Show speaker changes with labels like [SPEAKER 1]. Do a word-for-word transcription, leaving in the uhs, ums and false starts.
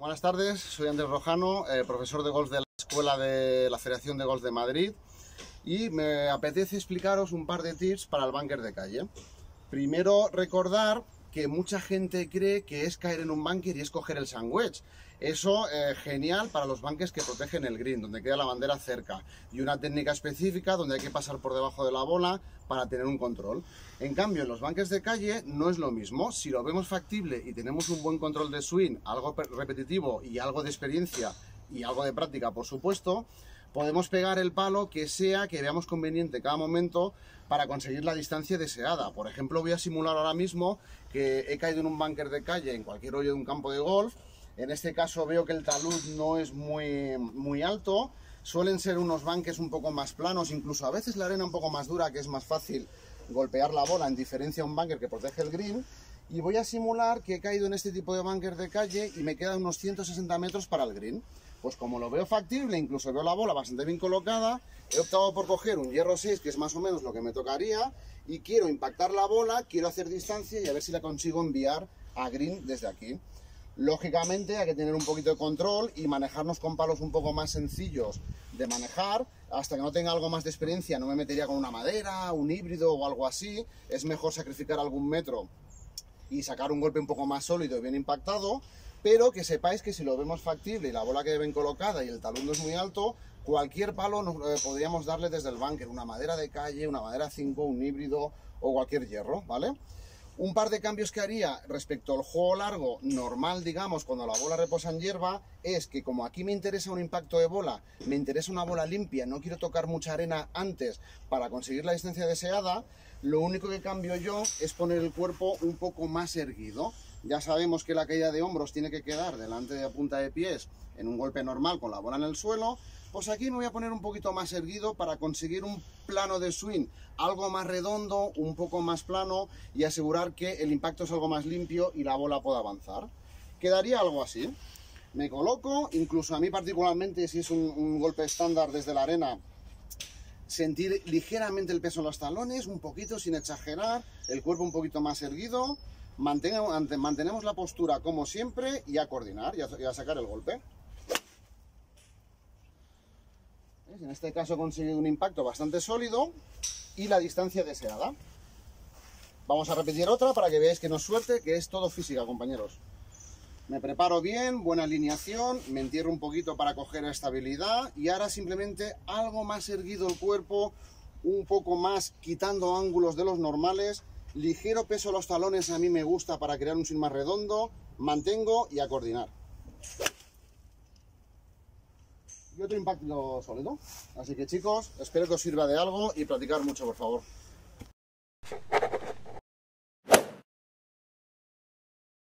[SPEAKER 1] Buenas tardes, soy Andrés Rojano, eh, profesor de golf de la Escuela de la Federación de Golf de Madrid, y me apetece explicaros un par de tips para el bunker de calle. Primero, recordar que mucha gente cree que es caer en un bunker y es coger el sandwich. Eso es eh, genial para los bunkers que protegen el green, donde queda la bandera cerca, y una técnica específica donde hay que pasar por debajo de la bola para tener un control. En cambio, en los bunkers de calle no es lo mismo. Si lo vemos factible y tenemos un buen control de swing, algo repetitivo y algo de experiencia y algo de práctica, por supuesto, podemos pegar el palo que sea que veamos conveniente cada momento para conseguir la distancia deseada. Por ejemplo, voy a simular ahora mismo que he caído en un bunker de calle en cualquier hoyo de un campo de golf. En este caso veo que el talud no es muy, muy alto. Suelen ser unos bunkers un poco más planos, incluso a veces la arena un poco más dura, que es más fácil golpear la bola, en diferencia a un bunker que protege el green. Y voy a simular que he caído en este tipo de bunker de calle y me quedan unos ciento sesenta metros para el green. Pues como lo veo factible, incluso veo la bola bastante bien colocada, he optado por coger un hierro seis, que es más o menos lo que me tocaría, y quiero impactar la bola, quiero hacer distancia y a ver si la consigo enviar a green desde aquí. Lógicamente hay que tener un poquito de control y manejarnos con palos un poco más sencillos de manejar. Hasta que no tenga algo más de experiencia no me metería con una madera, un híbrido o algo así. Es mejor sacrificar algún metro y sacar un golpe un poco más sólido y bien impactado, pero que sepáis que si lo vemos factible y la bola quede bien colocada y el talón no es muy alto, cualquier palo nos, eh, podríamos darle desde el bunker, una madera de calle, una madera cinco, un híbrido o cualquier hierro, ¿vale? Un par de cambios que haría respecto al juego largo normal, digamos, cuando la bola reposa en hierba, es que como aquí me interesa un impacto de bola, me interesa una bola limpia, no quiero tocar mucha arena antes para conseguir la distancia deseada, lo único que cambio yo es poner el cuerpo un poco más erguido. Ya sabemos que la caída de hombros tiene que quedar delante de la punta de pies en un golpe normal con la bola en el suelo. Pues aquí me voy a poner un poquito más erguido para conseguir un plano de swing algo más redondo, un poco más plano y asegurar que el impacto es algo más limpio y la bola pueda avanzar. Quedaría algo así. Me coloco, incluso a mí particularmente, si es un, un golpe estándar desde la arena, sentir ligeramente el peso en los talones, un poquito sin exagerar, el cuerpo un poquito más erguido. Mantenemos, mantenemos la postura como siempre y a coordinar y a, y a sacar el golpe. En este caso he conseguido un impacto bastante sólido y la distancia deseada. Vamos a repetir otra para que veáis que no es suerte, que es todo física, compañeros. Me preparo bien, buena alineación, me entierro un poquito para coger estabilidad y ahora simplemente algo más erguido el cuerpo, un poco más quitando ángulos de los normales, ligero peso en los talones a mí me gusta para crear un swing más redondo, mantengo y a coordinar. Y otro impacto sólido. Así que chicos, espero que os sirva de algo y practicar mucho, por favor.